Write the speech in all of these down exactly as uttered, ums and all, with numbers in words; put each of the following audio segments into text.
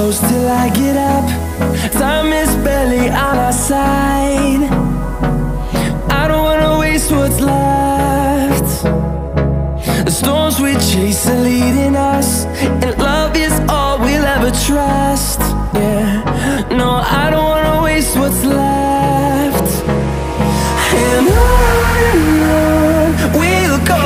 close till I get up. Time is barely on our side. I don't wanna waste what's left. The storms we chase are leading us, and love is all we'll ever trust. Yeah, no, I don't wanna waste what's left. And on and on we'll go,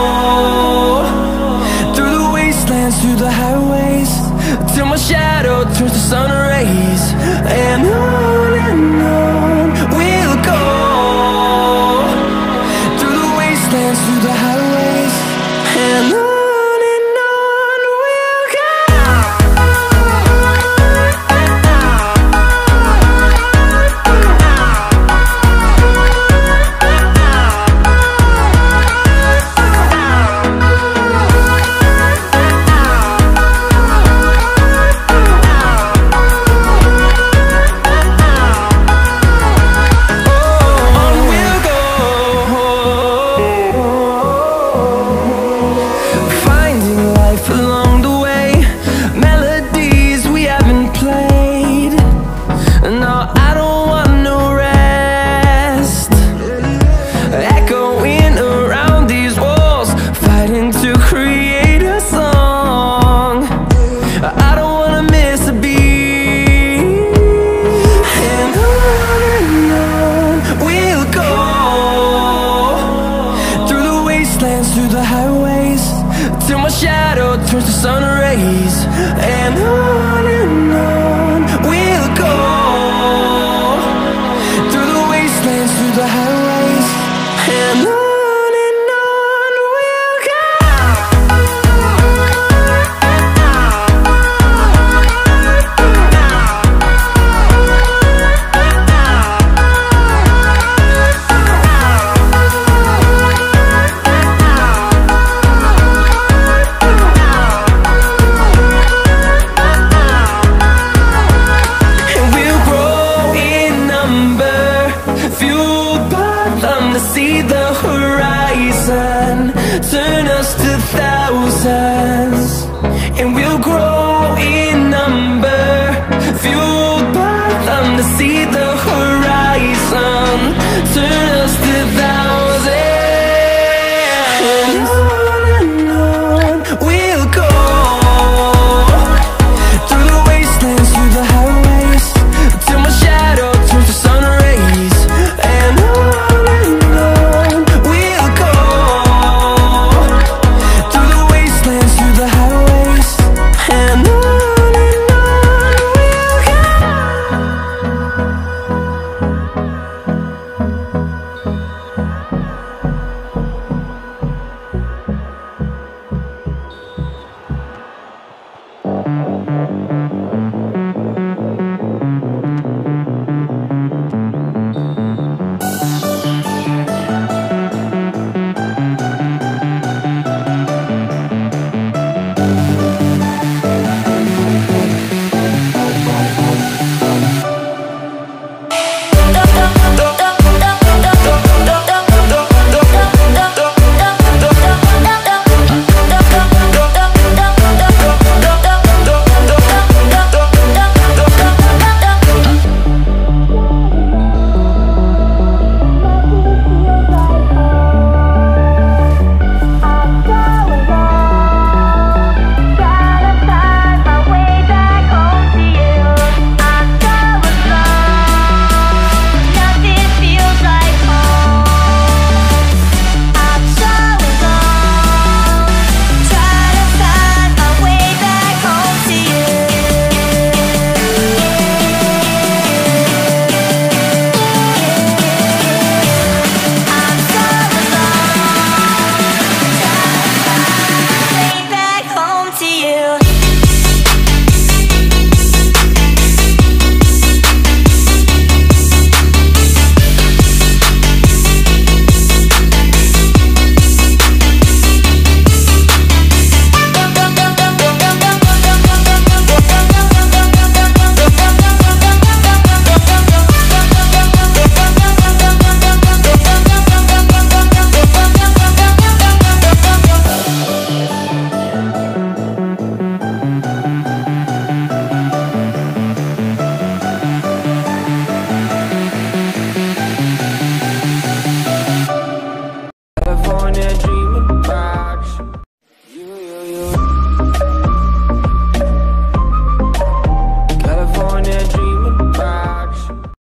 through the wastelands, through the highways, till my shadow turns to sun rays. And on and on we'll go, through the wastelands, through the highways, and on. Through the highways, till my shadow turns to sun rays. And on and on we'll go, through the wastelands, through the highways, and on. See the horizon turn us to thousands, and we'll grow in number.